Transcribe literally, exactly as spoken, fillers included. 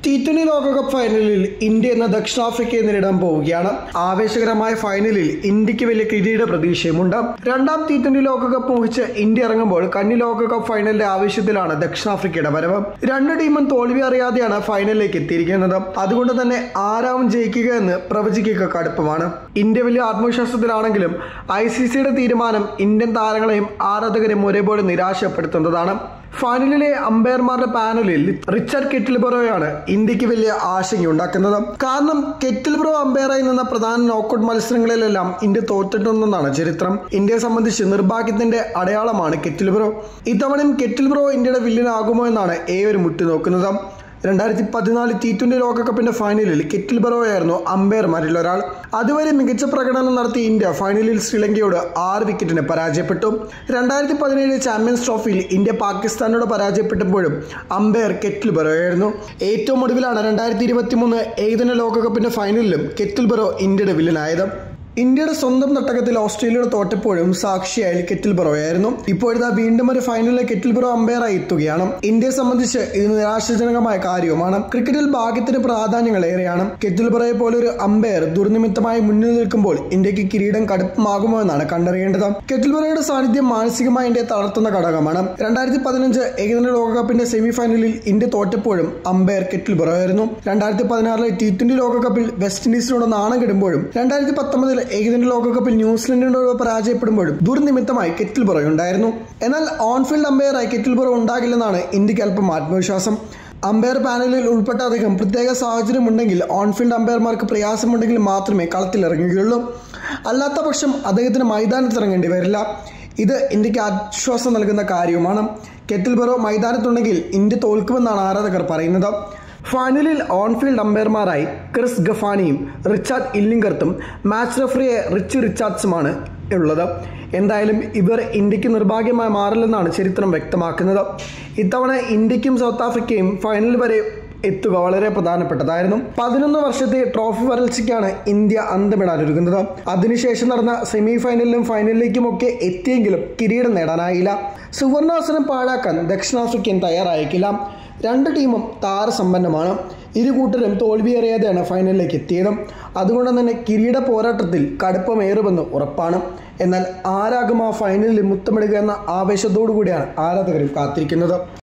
T twenty ലോകകപ്പ് ഫൈനലിൽ India എന്ന ദക്ഷിണാഫ്രിക്കയെ നേരിടാൻ പോവുകയാണ്. ആവേശകരമായ ഫൈനലിൽ ഇന്ത്യക്ക് വലിയ കിരീട പ്രതീക്ഷയുമുണ്ട്. രണ്ടാം ടി ട്വന്റി ലോകകപ്പ് മോഹിച്ച് ഇന്ത്യ ഇറങ്ങുമ്പോൾ കന്നി ലോകകപ്പ് ഫൈനലിന്റെ ആവേശത്തിലാണ് ദക്ഷിണാഫ്രിക്കയുടെ വരവ്. രണ്ട് ടീമും തോൽവി അറിയാതെയാണ് ഫൈനലിലേക്ക് എത്തിയിരിക്കുന്നത്. അതുകൊണ്ട് തന്നെ ആരാവും ജയിക്കുക എന്ന് പ്രവചിക്കുക കടുപ്പമാണ്. ഇന്ത്യ വലിയ ആത്മവിശ്വാസത്തിലാണെങ്കിലും ഐ സി സിയുടെ തീരുമാനം ഇന്ത്യൻ താരങ്ങളെയും ആരാധകരെയും ഒരേപോലെ നിരാശപ്പെടുത്തുന്നതാണ്. ഫൈനലിലെ അമ്പയർമാരുടെ പാനലിൽ റിച്ചാർഡ് കെറ്റിൽബ്രോയാണ് ഇന്ത്യക്ക് വലിയ ആശങ്കയുണ്ടാക്കുന്നത്. കാരണം കെറ്റിൽബ്രോ അമ്പയറായി നിന്ന പ്രധാന നോക്കൌട്ട് മത്സരങ്ങളിലെല്ലാം ഇന്ത്യ തോറ്റിട്ടുണ്ടെന്നാണ് ചരിത്രം. ഇന്ത്യയെ സംബന്ധിച്ച് നിർഭാഗ്യത്തിന്റെ അടയാളമാണ് കെറ്റിൽബ്രോ. ഇത്തവണയും കെറ്റിൽബ്രോ ഇന്ത്യയുടെ വില്ലനാകുമോ എന്നാണ് ഏവരും ഉറ്റുനോക്കുന്നത്. രണ്ടായിരത്തി പതിനാല് ടി ട്വന്റി ലോകകപ്പിന്റെ ഫൈനലിൽ കെറ്റിൽബ്രോയായിരുന്നു അമ്പയർമാരിൽ ഒരാൾ. അതുവരെ മികച്ച പ്രകടനം നടത്തിയ ഇന്ത്യ ഫൈനലിൽ ശ്രീലങ്കയോട് ആറ് വിക്കറ്റിന് പരാജയപ്പെട്ടു. രണ്ടായിരത്തി പതിനേഴ് ചാമ്പ്യൻസ് ട്രോഫിയിൽ ഇന്ത്യ പാകിസ്ഥാനോട് പരാജയപ്പെട്ടപ്പോഴും അമ്പയർ കെറ്റിൽബ്രോയായിരുന്നു. ഏറ്റവും ഒടുവിലാണ് രണ്ടായിരത്തി ഇരുപത്തി മൂന്ന് ഏകദിന ലോകകപ്പിന്റെ ഫൈനലിലും കെറ്റിൽബ്രോ ഇന്ത്യയുടെ വില്ലനായത്. ഇന്ത്യയുടെ സ്വന്തം തട്ടകത്തിൽ ഓസ്ട്രേലിയയോട് തോറ്റപ്പോഴും സാക്ഷിയായി കെറ്റിൽബ്രോയായിരുന്നു. ഇപ്പോഴത്തെ വീണ്ടും ഒരു ഫൈനലിൽ കെറ്റിൽബ്രോ അമ്പയറായി എത്തുകയാണ്. ഇന്ത്യയെ സംബന്ധിച്ച് ഇത് നിരാശാജനകമായ കാര്യവുമാണ്. ക്രിക്കറ്റിൽ ഭാഗ്യത്തിന് പ്രാധാന്യങ്ങൾ ഏറെയാണ്. കെറ്റിൽബ്രോയെ പോലെ ഒരു അമ്പയർ ദുർനിമിത്തമായി മുന്നിൽ നിൽക്കുമ്പോൾ ഇന്ത്യക്ക് കിരീടം കടുപ്പമാകുമോ എന്നാണ് കണ്ടറിയേണ്ടത്. കെറ്റിൽബ്രോയുടെ സാന്നിധ്യം മാനസികമായി ഇന്ത്യയെ തളർത്തുന്ന ഘടകമാണ്. രണ്ടായിരത്തി പതിനഞ്ച് ഏകദിന ലോകകപ്പിന്റെ സെമി ഫൈനലിൽ ഇന്ത്യ തോറ്റപ്പോഴും അമ്പയർ കെറ്റിൽബ്രോയായിരുന്നു. രണ്ടായിരത്തി പതിനാറിലെ ടി ട്വന്റി ലോകകപ്പിൽ വെസ്റ്റ് ഇൻഡീസിനോട് നാണം കെടുമ്പോഴും രണ്ടായിരത്തി പത്തൊമ്പതിൽ ഏകദിന ലോകകപ്പിൽ ന്യൂസിലൻഡിനോട് പരാജയപ്പെടുമ്പോഴും ദുർനിമിത്തമായി കെറ്റിൽബ്രോ ഉണ്ടായിരുന്നു. എന്നാൽ ഓൺഫീൽഡ് അമ്പയറായി കെറ്റിൽബ്രോ ഉണ്ടാകില്ലെന്നാണ് ഇന്ത്യക്ക് അല്പം ആത്മവിശ്വാസം. അമ്പയർ പാനലിൽ ഉൾപ്പെട്ട അദ്ദേഹം പ്രത്യേക സാഹചര്യം ഉണ്ടെങ്കിൽ ഓൺഫീൽഡ് അമ്പയർമാർക്ക് പ്രയാസമുണ്ടെങ്കിൽ മാത്രമേ കളത്തിലിറങ്ങുകയുള്ളൂ. അല്ലാത്ത പക്ഷം അദ്ദേഹത്തിന് മൈതാനത്തിറങ്ങേണ്ടി വരില്ല. ഇത് ഇന്ത്യക്ക് ആശ്വാസം നൽകുന്ന കാര്യവുമാണ്. കെറ്റിൽബ്രോ മൈതാനത്തുണ്ടെങ്കിൽ ഇന്ത്യ തോൽക്കുമെന്നാണ് ആരാധകർ പറയുന്നത്. ഫൈനലിൽ ഓൺഫീൽഡ് അമ്പയർമാരായി ക്രിസ് ഗഫാനിയും റിച്ചാർഡ് ഇല്ലിംഗർത്തും മാച്ച് റഫറിയെ റിച്ച് റിച്ചാർഡ്സുമാണ് ഉള്ളത്. എന്തായാലും ഇവർ ഇന്ത്യക്ക് നിർഭാഗ്യമായി മാറില്ലെന്നാണ് ചരിത്രം വ്യക്തമാക്കുന്നത്. ഇത്തവണ ഇന്ത്യക്കും സൗത്ത് ആഫ്രിക്കയും ഫൈനൽ വരെ എത്തുക വളരെ പ്രധാനപ്പെട്ടതായിരുന്നു. പതിനൊന്ന് വർഷത്തെ ട്രോഫി വരൾച്ചയ്ക്കാണ് ഇന്ത്യ അന്തമിടാനൊരുങ്ങുന്നത്. അതിനുശേഷം നടന്ന സെമി ഫൈനലിലും ഫൈനലിലേക്കുമൊക്കെ എത്തിയെങ്കിലും കിരീടം നേടാനായില്ല. സുവർണാവസരം പാഴാക്കാൻ ദക്ഷിണാഫ്രിക്കൻ തയ്യാറായേക്കില്ല. രണ്ട് ടീമും താരസമ്പന്നമാണ്. ഇരു കൂട്ടരും തോൽവിയേറിയാതെയാണ് ഫൈനലിലേക്ക് എത്തിയത്. അതുകൊണ്ട് തന്നെ കിരീട പോരാട്ടത്തിൽ കടുപ്പമേറുമെന്ന് ഉറപ്പാണ്. എന്നാൽ ആരാകും ആ ഫൈനലിൽ മുത്തമിടുക എന്ന ആവേശത്തോടു കൂടിയാണ് ആരാധകരും കാത്തിരിക്കുന്നത്.